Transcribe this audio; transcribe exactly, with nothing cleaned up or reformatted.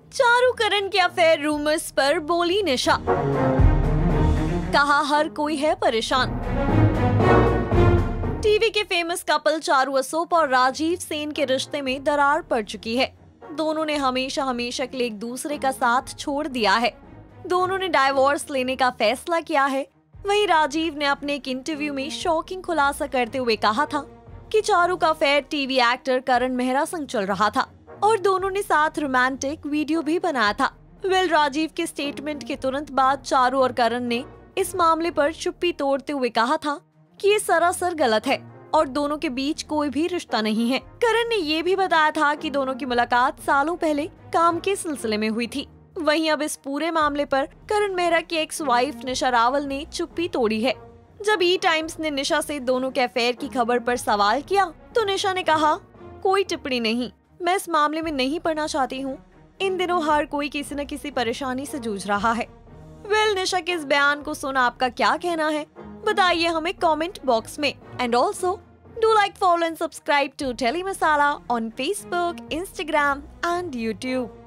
चारू करण के affair rumours पर बोली निशा, कहा हर कोई है परेशान। टीवी के फेमस कपल चारू असोप और राजीव सेन के रिश्ते में दरार पड़ चुकी है। दोनों ने हमेशा हमेशा के लिए एक दूसरे का साथ छोड़ दिया है। दोनों ने डाइवोर्स लेने का फैसला किया है। वहीं राजीव ने अपने एक इंटरव्यू में शॉकिंग खुलासा करते हुए कहा था कि चारू का affair TV actor Karan Mehra संग चल रहा था और दोनों ने साथ रोमांटिक वीडियो भी बनाया था। वेल, राजीव के स्टेटमेंट के तुरंत बाद चारू और करण ने इस मामले पर चुप्पी तोड़ते हुए कहा था कि ये सरासर गलत है और दोनों के बीच कोई भी रिश्ता नहीं है। करण ने ये भी बताया था कि दोनों की मुलाकात सालों पहले काम के सिलसिले में हुई थी। वहीं अब इस पूरे मामले पर करण मेहरा की एक्स वाइफ निशा रावल ने चुप्पी तोड़ी है। जब ई टाइम्स ने निशा से दोनों के अफेयर की खबर पर सवाल किया तो निशा ने कहा, कोई टिप्पणी नहीं, मैं इस मामले में नहीं पढ़ना चाहती हूँ। इन दिनों हर कोई किसी न किसी परेशानी से जूझ रहा है। वेल, निशा के इस बयान को सुन आपका क्या कहना है, बताइए हमें कमेंट बॉक्स में। And also do like, follow and subscribe to Telly Masala on Facebook, Instagram and YouTube.